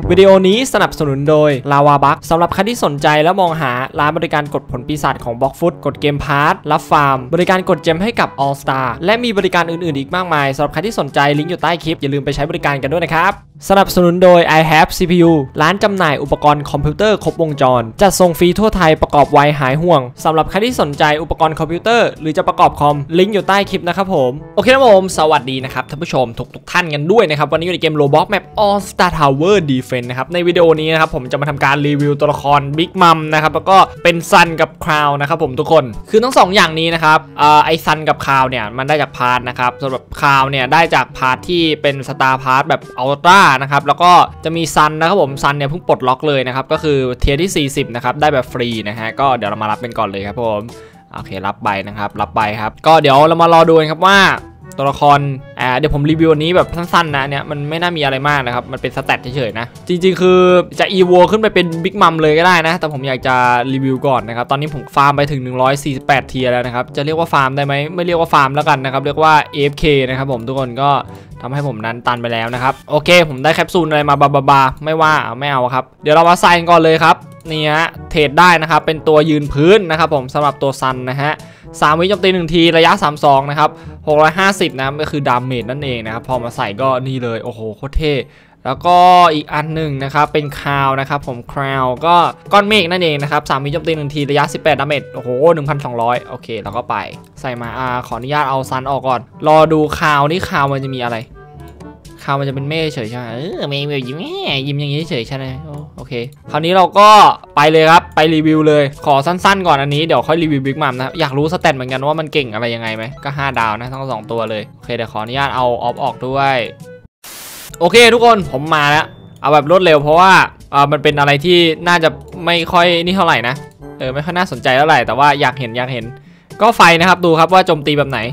วิดีโอนี้สนับสนุนโดย Lava Bug สำหรับใครที่สนใจและมองหาร้านบริการกดผลปีศาจของ Blockfoot กดเกมพาร์ทรับฟาร์มบริการกดเจมให้กับ All Star และมีบริการอื่นๆอีกมากมายสำหรับใครที่สนใจลิงก์อยู่ใต้คลิปอย่าลืมไปใช้บริการกันด้วยนะครับสนับสนุนโดย I Have CPU ร้านจำหน่ายอุปกรณ์คอมพิวเตอร์ครบวงจรจัดส่งฟรีทั่วไทยประกอบไวหายห่วงสำหรับใครที่สนใจอุปกรณ์คอมพิวเตอร์หรือจะประกอบคอมลิงก์อยู่ใต้คลิปนะครับผมโอเคนะผมสวัสดีนะครับท่านผู้ชมทุกท่านกันด้วยนะครับวันนี้อยู่ในเกม Roblox Map All Star Tower Defense นะครับในวิดีโอนี้นะครับผมจะมาทำการรีวิวตัวละคร Big Mom นะครับแล้วก็เป็นซันกับคราวนะครับผมทุกคนคือทั้ง2อย่างนี้นะครับไอซันกับคราวเนี่ยมันได้จากพาร์ทนะครับสำหรับคราวเนี่ยได้จากพาร์ทที่เป็นสตาร์พาร์ทแบบอัลตร้านะครับแล้วก็จะมีซันนะครับผมซันเนี่ยเพิ่งปลดล็อกเลยนะครับก็คือเทียร์ที่40นะครับได้แบบฟรีนะฮะก็เดี๋ยวเรามารับเป็นก่อนเลยครับผมโอเครับใบนะครับรับใบครับก็เดี๋ยวเรามารอดูกันครับว่าตัวละครเดี๋ยวผมรีวิวนี้แบบสั้นๆนะเนี่ยมันไม่น่ามีอะไรมากนะครับมันเป็นสแตทเฉยๆนะจริงๆคือจะอีโวขึ้นไปเป็นบิ๊กมัมเลยก็ได้นะแต่ผมอยากจะรีวิวก่อนนะครับตอนนี้ผมฟาร์มไปถึง148เทียร์แล้วนะครับจะเรียกว่าฟาร์มได้ไหมไม่เรียกว่าฟาร์มแล้วกันนะครับเรียกว่า AFK นะครับผมทุกคนก็ทำให้ผมนั้นตันไปแล้วนะครับโอเคผมได้แคปซูลอะไรมาบาไม่ว่าไม่เอาครับเดี๋ยวเรามาใส่ก่อนเลยครับนี่ฮะเทรดได้นะครับเป็นตัวยืนพื้นนะครับผมสำหรับตัวซันนะฮะ3 วิโจมตี1ทีระยะ32นะครับ650นะก็คือดาเมจนั่นเองนะครับพอมาใส่ก็นี่เลยโอ้โหโคตรเท่แล้วก็อีกอันหนึ่งนะครับเป็นคราวนะครับผมคราวก็ก้อนเมฆนั่นเองนะครับ3 วิโจมตี1ทีระยะ18ดาเมจโอ้โห 1,200 โอเคแล้วก็ไปใส่มาขออนุญาตเอาซันออกก่อนรอดูคราวนี่คราวมันจะมีอะไรคราวมันจะเป็นเมฆเฉยใช่ไหมเมฆแบบยิ้มอย่างนี้เฉยใช่ไหมโอเคคราวนี้เราก็ไปเลยครับไปรีวิวเลยขอสั้นๆก่อนอันนี้เดี๋ยวค่อยรีวิวบิ๊กมัมนะครับอยากรู้สเตตเหมือนกันว่ามันเก่งอะไรยังไงไหมก็5 ดาวนะทั้ง2ตัวเลยโอเคเดี๋ยวขออนุญาตเอาออฟออกด้วยโอเคทุกคนผมมาแล้วเอาแบบรวดเร็วเพราะว่ามันเป็นอะไรที่น่าจะไม่ค่อยนี่เท่าไหร่นะไม่ค่อยน่าสนใจเท่าไหร่แต่ว่าอยากเห็นก็ไฟนะครับดูครับว่าโจมตีแบบไหน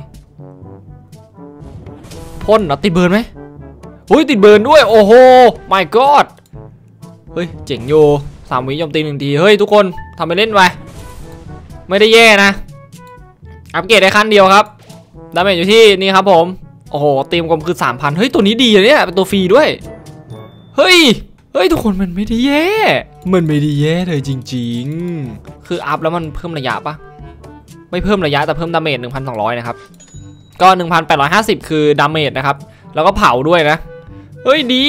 พ่นติดเบิร์นไหมอุ้ยติดเบิร์นด้วยโอ้โห my god เฮ้ยเจ๋งอยู่3 วิโจมตี1ทีเฮ้ยทุกคนทำไปเล่นไปไม่ได้แย่นะอัปเกรดได้ขั้นเดียวครับดาเมจอยู่ที่นี่ครับผมโอ้โหตีมกลมคือ 3,000 เฮ้ยตัวนี้ดีเลยเนี่ยเป็นตัวฟรีด้วยเฮ้ยทุกคนมันไม่ได้แย่เลยจริงๆคืออัพแล้วมันเพิ่มระยะปะไม่เพิ่มระยะแต่เพิ่มดาเมจ 1,200 นะครับก็ 1,850 คือดาเมจนะครับแล้วก็เผาด้วยนะเฮ้ยดี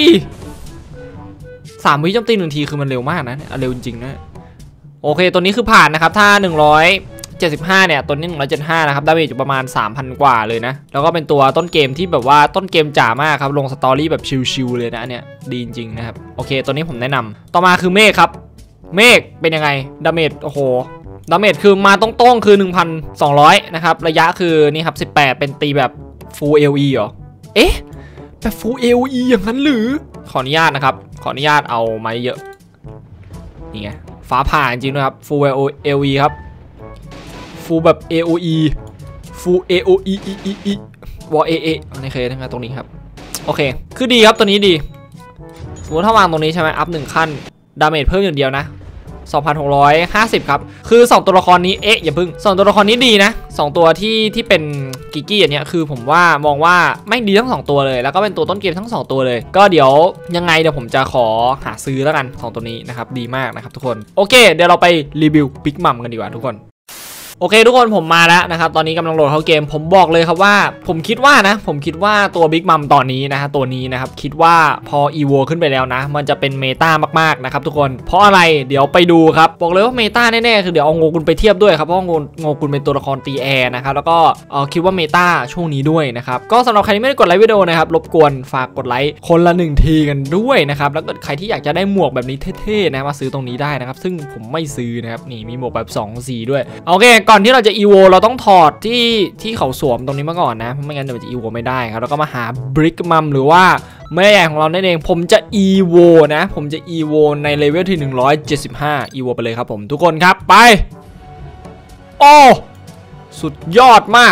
3 วิโจมตี1ทีคือมันเร็วมากนะเร็วจริงๆนะโอเคตัวนี้คือผ่านนะครับถ้า175เนี่ยตัวนี้175นะครับดาเมจอยู่ประมาณ 3,000 กว่าเลยนะแล้วก็เป็นตัวต้นเกมที่แบบว่าต้นเกมจ๋ามากครับลงสตอรี่แบบชิลๆเลยนะเนี่ยดีจริงๆนะครับโอเคตัวนี้ผมแนะนำต่อมาคือเมฆครับเมฆเป็นยังไงดาเมจโอ้โหดาเมจคือมาตรงๆคือ 1,200 นะครับระยะคือนี่ครับ18เป็นตีแบบ Full LE เหรอเอ๊ะแบบ Full LE อย่างนั้นหรือขออนุญาตนะครับขออนุญาตเอาไม้เยอะนี่ไงฟ้าผ่าจริงๆนะครับ Full LE ครับ Full แบบ AOE Full AOEวอ AA นี่เคยทั้งนั้นตรงนี้ครับโอเคคือดีครับตัวนี้ดีสมมติถ้าวางตรงนี้ใช่ไหมอัพ1ขั้นดาเมจเพิ่มอย่างเดียวนะ2,650 ครับคือ2ตัวละครนี้อย่าพึ่ง2ตัวละครนี้ดีนะ2ตัวที่เป็นกิกกี้อย่างเนี้ยคือผมว่ามองว่าไม่ดีทั้ง2ตัวเลยแล้วก็เป็นตัวต้นเกมทั้ง2ตัวเลยก็เดี๋ยวยังไงเดี๋ยวผมจะขอหาซื้อแล้วกัน2ตัวนี้นะครับดีมากนะครับทุกคนโอเคเดี๋ยวเราไปรีวิวบิ๊กมัมกันดีกว่าทุกคนโอเคทุกคนผมมาแล้วนะครับตอนนี้กำลังโหลดเข้าเกมผมบอกเลยครับว่าผมคิดว่าตัวบิ๊กมัมตอนนี้นะฮะตัวนี้นะครับคิดว่าพออีโวขึ้นไปแล้วนะมันจะเป็นเมตามากๆนะครับทุกคนเพราะอะไรเดี๋ยวไปดูครับบอกเลยว่าเมตาแน่ๆคือเดี๋ยวเอาโงกุลไปเทียบด้วยครับเพราะโงกุลเป็นตัวละครตีแอร์นะครับแล้วก็คิดว่าเมตาช่วงนี้ด้วยนะครับก็สำหรับใครที่ไม่ได้กดไลค์วิดีโอนะครับรบกวนฝากกดไลค์คนละ1ทีกันด้วยนะครับแล้วก็ใครที่อยากจะได้หมวกแบบนี้เท่ๆนะมาซื้อตรงนี้ได้นะครับซึ่งผมไม่ซื้อนะครับนี่มีหมวกแบบ2 สีด้วยโอเคก่อนที่เราจะอีโวเราต้องถอดที่เขาสวมตรงนี้มาก่อนนะไม่งั้นเดี๋ยวจะอีโวไม่ได้ครับแล้วก็มาหาบริกมัมหรือว่าแม่ใหญ่ของเรานั่นเองผมจะอีโวนะผมจะอีโวในเลเวลที่175อีโวไปเลยครับผมทุกคนครับไปโอ้สุดยอดมาก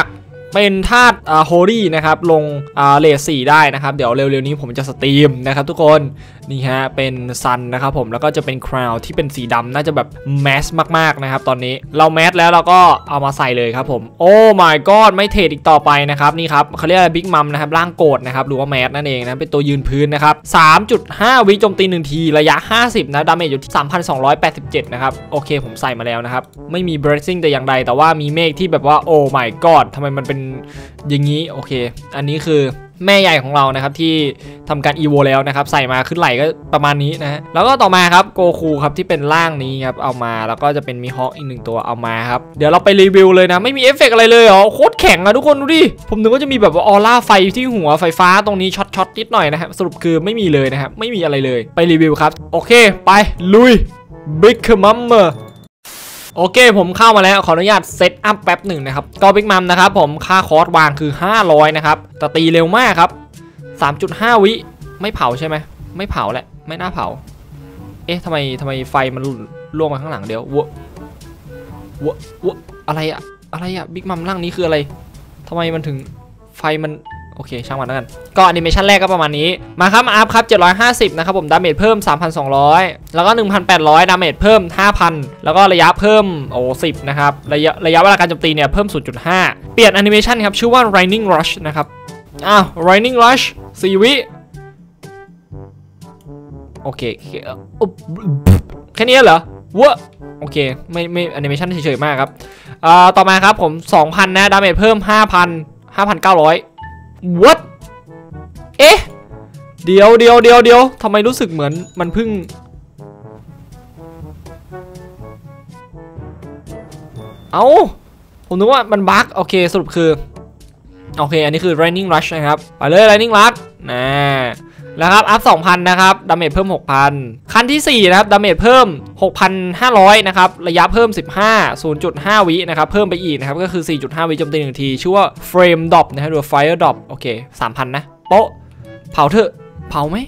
เป็นธาตุโฮลี่นะครับลงเลท4ได้นะครับเดี๋ยวเร็วๆนี้ผมจะสตรีมนะครับทุกคนนี่ฮะเป็นซันนะครับผมแล้วก็จะเป็นคราวที่เป็นสีดำน่าจะแบบแมสมากๆนะครับตอนนี้เราแมสแล้วเราก็เอามาใส่เลยครับผมโอ้ my god ไม่เทรดอีกต่อไปนะครับนี่ครับเขาเรียกอะไรบิ๊กมัมนะครับร่างโกรธนะครับหรือว่าแมสนั่นเองนะเป็นตัวยืนพื้นนะครับ 3.5 วิโจมตี1ทีระยะ50นะดาเมจอยู่ที่ 3,287 นะครับโอเคผมใส่มาแล้วนะครับไม่มี blessing แต่อย่างใดแต่ว่ามีเมฆที่แบบว่าโอ้ my god ทำไมมันเป็นอย่างนี้โอเคอันนี้คือแม่ใหญ่ของเรานะครับที่ทำการอีโวแล้วนะครับใส่มาขึ้นไหลก็ประมาณนี้นะฮะแล้วก็ต่อมาครับโกคูครับที่เป็นร่างนี้ครับเอามาแล้วก็จะเป็นมีฮอคอีก1ตัวเอามาครับเดี๋ยวเราไปรีวิวเลยนะไม่มีเอฟเฟกต์อะไรเลยเหรอโคตรแข็งอะทุกคนดูดิผมนึกว่าจะมีแบบออร่าไฟที่หัวไฟฟ้าตรงนี้ช็อตนิดหน่อยนะครับสรุปคือไม่มีเลยนะครับไม่มีอะไรเลยไปรีวิวครับโอเคไปลุยบิ๊กมัมเมอร์โอเคผมเข้ามาแล้วขออนุญาตเซตอัพแป๊บหนึ่งนะครับก็บิ๊กมัมนะครับผมค่าคอร์สวางคือ500นะครับแต่ตีเร็วมากครับ 3.5 วิไม่เผาใช่ไหมไม่เผาแหละไม่น่าเผาเอ๊ะทำไมไฟมันล่วงมาข้างหลังเดี๋ยววะอะไรอะบิ๊กมัมร่างนี้คืออะไรทำไมมันถึงไฟมันโอเคช่างมันแล้วกันก็แอนิเมชันแรกก็ประมาณนี้มาครับอัพครับ750นะครับผมดาเมจเพิ่ม 3,200 แล้วก็ 1,800 ดาเมจเพิ่ม 5,000 แล้วก็ระยะเพิ่ม10นะครับระยะเวลาการโจมตีเนี่ยเพิ่ม 0.5 เปลี่ยนแอนิเมชันครับชื่อว่า Lightning Rush นะครับLightning Rush 4 วิโอเคแค่นี้เหรอวะโอเคไม่แอนิเมชันเฉยๆมากครับต่อมาครับผม 2,000 นะดาเมจเพิ่ม 5,900what เอ๊ะเดี๋ยวทำไมรู้สึกเหมือนมันเพิ่งผมนึกว่ามันบั๊กโอเคสรุปคือโอเคอันนี้คือ Lightning Rush นะครับไปเลย Lightning Rush แล้วครับอัพ 2,000 นะครับดาเมจเพิ่ม 6,000 ขั้นที่4นะครับดาเมจเพิ่ม 6,500 นะครับระยะเพิ่ม 0.5 วินะครับเพิ่มไปอีกนะครับก็คือ 4.5 วิโจมตี1ทีชื่อว่า Flame Drop นะครับหรือ Fire Drop โอเค 3,000 นะโป๊ะเผาเถอะเผาไหม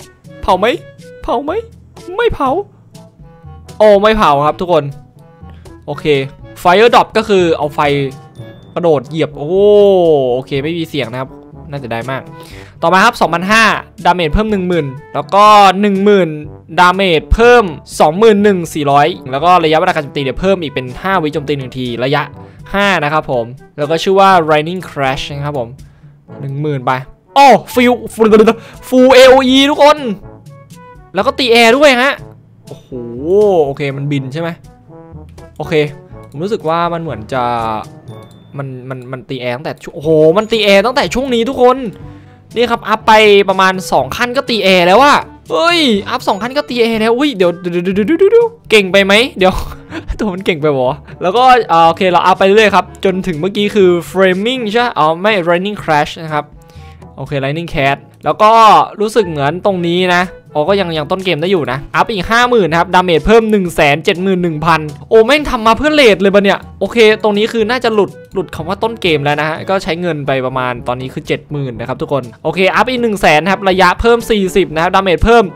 ไม่เผาโอ้ไม่เผาครับทุกคนโอเค Fire Drop ก็คือเอาไฟกระโดดเหยียบโอเคไม่มีเสียงนะครับน่าจะได้มากต่อมาครับ 2,500 ดาเมจเพิ่ม 10,000 แล้วก็ 10,000 ดาเมจเพิ่ม 21,400 แล้วก็ระยะเวลาการโจมตีเนี่ยเพิ่มอีกเป็น5วิโจมตี1ทีระยะ5นะครับผมแล้วก็ชื่อว่า Lightning Crash นะครับผม 10,000 ไปโอ้ฟูล AOE ทุกคนแล้วก็ตีแอร์ด้วยฮะโอ้โหโอเคมันบินใช่ไหมโอเคผมรู้สึกว่ามันเหมือนจะมันตีแอร์ตั้งแต่โอ้โหมันตีแอร์ตั้งแต่ช่วงนี้ทุกคนนี่ครับอัพไปประมาณ2ขั้นก็ตีแอร์แล้วอะเฮ้ยอัพ2ขั้นก็ตีแอร์แล้วอุ้ยเดี๋ยวเก่งไปไหมเดี๋ยวตัวมันเก่งไปบ่แล้วก็โอเคเราอัพไปเรื่อยครับจนถึงเมื่อกี้คือ framing ใช่ไม่ Lightning Crash นะครับโอเค Lightning Cat แล้วก็รู้สึกเหมือนตรงนี้นะก็ยังต้นเกมได้อยู่นะอัพอีก 50,000 นะครับดาเมจเพิ่ม 171,000 โอ้แม่งทำมาเพื่อเลทเลยปะเนี่ยโอเคตรงนี้คือน่าจะหลุดคำว่าต้นเกมแล้วนะฮะก็ใช้เงินไปประมาณตอนนี้คือ 70,000 นะครับทุกคนโอเคอัพอีก 100,000 ครับระยะเพิ่ม 40 นะครับดาเมจเพิ่ม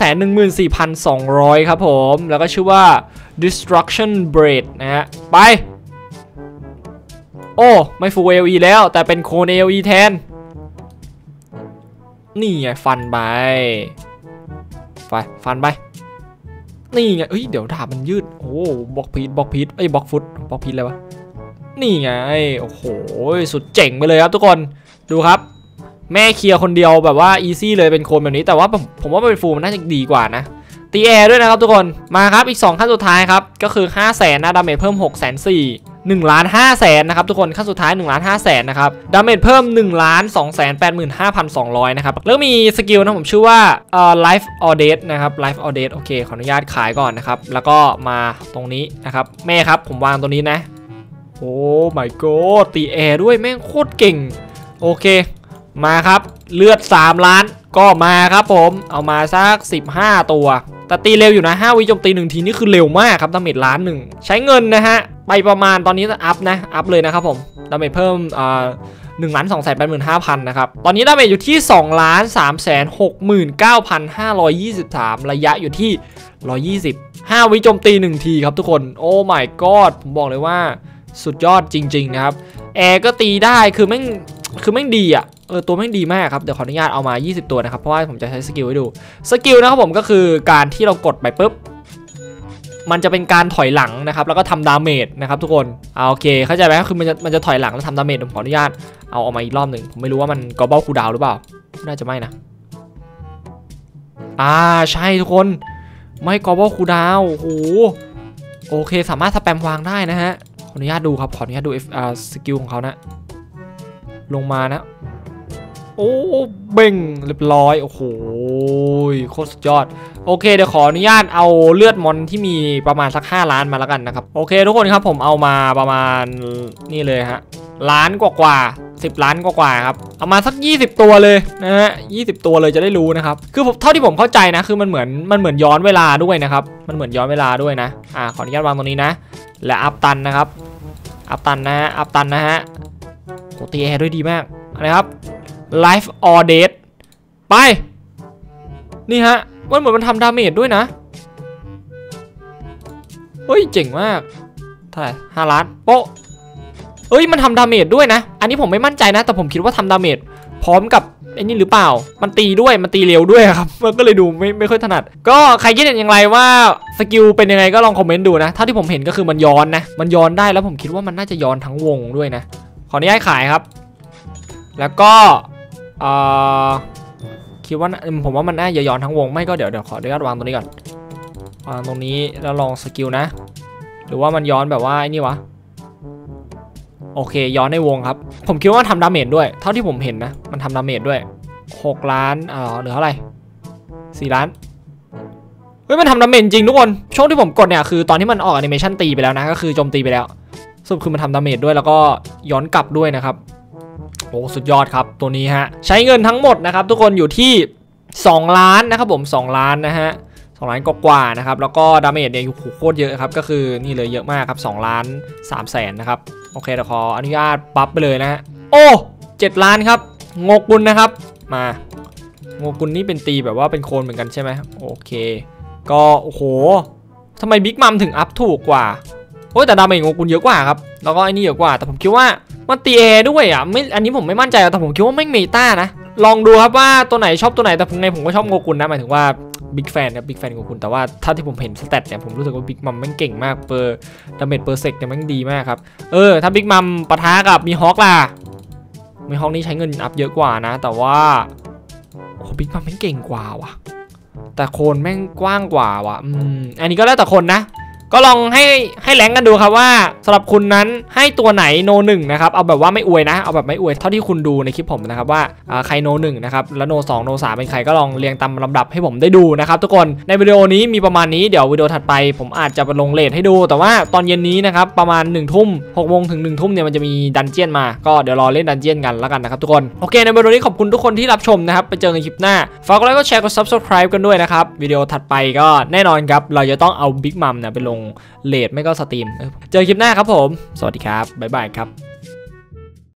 214,200 ครับผมแล้วก็ชื่อว่า Destruction Blade นะฮะไปโอ้ไม่ Full AOE แล้วแต่เป็นโคน AOE แทนนี่ไงฟันไปนี่ไงเฮ้ยเดี๋ยวดาบมันยืดโอ้บล็อกพีทบล็อกฟุตบล็อกพีทอะไรวะนี่ไงโอ้โหสุดเจ๋งไปเลยครับทุกคนดูครับแม่เคลียร์คนเดียวแบบว่าอีซี่เลยเป็นโคนแบบนี้แต่ว่าผมว่าเป็นฟูมันน่าจะดีกว่านะตีแอร์ด้วยนะครับทุกคนมาครับอีก2ขั้นสุดท้ายครับก็คือ 500,000 นะดาเมจเพิ่ม 640,000 1,500,000 นะครับทุกคนขั้นสุดท้าย 1,500,000 นะครับดาเมจเพิ่ม 1,285,200 นะครับแล้วมีสกิลนะผมชื่อว่าLife or Death นะครับ Life or Death โอเคขออนุญาตขายก่อนนะครับแล้วก็มาตรงนี้นะครับแม่ครับผมวางตรงนี้นะโอ้ my god ตีแอร์ด้วยแม่งโคตรเก่งโอเคมาครับเลือด3 ล้านก็มาครับผมเอามาสัก15 ตัวแต่ตีเร็วอยู่นะ5วิโจมตี1ทีนี่คือเร็วมากครับดาเมจ1,000,000ใช้เงินนะฮะไปประมาณตอนนี้อัพเลยนะครับผมดาเมจเพิ่ม1,285,000 นะครับตอนนี้ดาเมจอยู่ที่ 2,369,523 ระยะอยู่ที่120 5วิโจมตี1ทีครับทุกคนโอ้ my god ผมบอกเลยว่าสุดยอดจริงๆนะครับแอร์ก็ตีได้คือแม่งดีอ่ะตัวแม่งดีมากครับเดี๋ยวขออนุญาตเอามา20ตัวนะครับเพราะว่าผมจะใช้สกิลให้ดูสกิลนะครับผมก็คือการที่เรากดไปปุ๊บมันจะเป็นการถอยหลังนะครับแล้วก็ทำดาเมจนะครับทุกคนโอเคเข้าใจไหมคือมันจะถอยหลังแล้วทำดาเมจผมขออนุญาตเอาออกมาอีกรอบหนึ่งผมไม่รู้ว่ามันกอเบิลคูลดาวน์หรือเปล่าน่าจะไม่นะใช่ทุกคนไม่กอเบิลคูลดาวน์โอเคสามารถสแปมวางได้นะฮะขออนุญาตดูครับขออนุญาตดูสกิลของเขานะลงมานะโอ้เบ่งเรียบร้อยโอ้โหโคตรสุดยอดโอเคเดี๋ยวขออนุญาตเอาเลือดมอนที่มีประมาณสัก5 ล้านมาแล้วกันนะครับโอเคทุกคนครับผมเอามาประมาณนี่เลยฮะล้านกว่า10 ล้านกว่าครับเอามาสัก20ตัวเลยนะฮะ20ตัวเลยจะได้รู้นะครับคือเท่าที่ผมเข้าใจนะคือมันเหมือนย้อนเวลาด้วยนะครับมันเหมือนย้อนเวลาด้วยนะขออนุญาตวางตรงนี้นะและอัพตันนะครับอัพตันนะฮะโหตีแอร์ด้วยดีมากนะครับLife or Death ไปนี่ฮะมันเหมือนมันทำดาเมจด้วยนะเฮ้ยเจ๋งมากเท่าไหร่5 ล้านโป๊ะเฮ้ยมันทำดาเมจด้วยนะอันนี้ผมไม่มั่นใจนะแต่ผมคิดว่าทำดาเมจพร้อมกับไอ้นี่หรือเปล่ามันตีด้วยมันตีเร็วด้วยครับมันก็เลยดูไม่ค่อยถนัดก็ใครคิดเห็นอย่างไรว่าสกิลเป็นยังไงก็ลองคอมเมนต์ดูนะเท่าที่ผมเห็นก็คือมันย้อนนะมันย้อนได้แล้วผมคิดว่ามันน่าจะย้อนทั้งวงด้วยนะขออนุญาตขายครับแล้วก็คิดว่าผมว่ามันน่าจะย้อนทั้งวงไม่ก็เดี๋ยวขออนุญาตวางตรงนี้ก่อนวางตรงนี้แล้วลองสกิลนะหรือว่ามันย้อนแบบว่าไอ้นี่วะโอเคย้อนในวงครับผมคิดว่าทำดาเมจด้วยเท่าที่ผมเห็นนะมันทำดาเมจด้วย6 ล้านเหลือเท่าไหร่4 ล้านเฮ้ยมันทำดาเมจจริงทุกคนช่วงที่ผมกดเนี่ยคือตอนที่มันออกแอนิเมชันตีไปแล้วนะก็คือโจมตีไปแล้วสรุปคือมันทำดาเมจด้วยแล้วก็ย้อนกลับด้วยนะครับโอ้สุดยอดครับตัวนี้ฮะใช้เงินทั้งหมดนะครับทุกคนอยู่ที่2 ล้านนะครับผม2 ล้านนะฮะ2 ล้านกว่านะครับแล้วก็ดาเมจเนี่ยโคตรเยอะครับก็คือนี่เลยเยอะมากครับ2 ล้าน3 แสนนะครับโอเคเดี๋ยวขออนุญาตปั๊บไปเลยนะฮะโอ้7 ล้านครับงกุลนะครับมางกุลนี่เป็นตีแบบว่าเป็นโคนเหมือนกันใช่ไหมโอเคก็โอ้โหทำไมบิ๊กมัมถึงอัพถูกกว่าโอ้แต่ดาเมจงกุลเยอะกว่าครับแล้วก็ไอ้นี่เยอะกว่าแต่ผมคิดว่ามันตีแอร์ด้วยไม่อันนี้ผมไม่มั่นใจแต่ผมคิดว่าไม่เมตานะลองดูครับว่าตัวไหนชอบตัวไหนแต่ผมก็ชอบโงกุลนะหมายถึงว่าบิ๊กแฟนครับบิ๊กแฟนโงกุลแต่ว่าถ้าที่ผมเห็นสเตตเนี่ยผมรู้สึกว่าบิ๊กมัมแม่งเก่งมากเปอร์ดาเมจเปอร์เซกเนี่ยแม่งดีมากครับถ้าบิ๊กมัมปะทะกับมีฮอคล่ะมีฮอคนี่ใช้เงินอัพเยอะกว่านะแต่ว่าโอ้บิ๊กมัมแม่งเก่งกว่าว่ะแต่โคนแม่งกว้างกว่าว่ะอันนี้ก็แล้วแต่คนนะก็ลองให้แรงกันดูครับว่าสำหรับคุณนั้นให้ตัวไหนโน1นะครับเอาแบบว่าไม่อวยนะเอาแบบไม่อวยเท่าที่คุณดูในคลิปผมนะครับว่าใครโน1นะครับแล้วโน2โน3เป็นใครก็ลองเรียงตามลำดับให้ผมได้ดูนะครับทุกคนในวิดีโอนี้มีประมาณนี้เดี๋ยววิดีโอถัดไปผมอาจจะไปลงเรทให้ดูแต่ว่าตอนเย็นนี้นะครับประมาณ1 ทุ่ม6 โมงถึง1 ทุ่มเนี่ยมันจะมีดันเจี้ยนมาก็เดี๋ยวรอเล่นดันเจี้ยนกันแล้วกันนะครับทุกคนโอเคในวิดีโอนี้ขอบคุณทุกคนที่รับชมนะครับไปเจอกันคลิปหน้าฝากกดไลค์กดแชร์กด Subscribe กันด้วยนะครับวิดีโอถัดไปก็แน่นอนครับเราจะต้องเอาบิ๊กมัมเนี่ยไปลงเลทไม่ก็สตรีมเจอคลิปหน้าครับผมสวัสดีครับบ๊ายบายครับ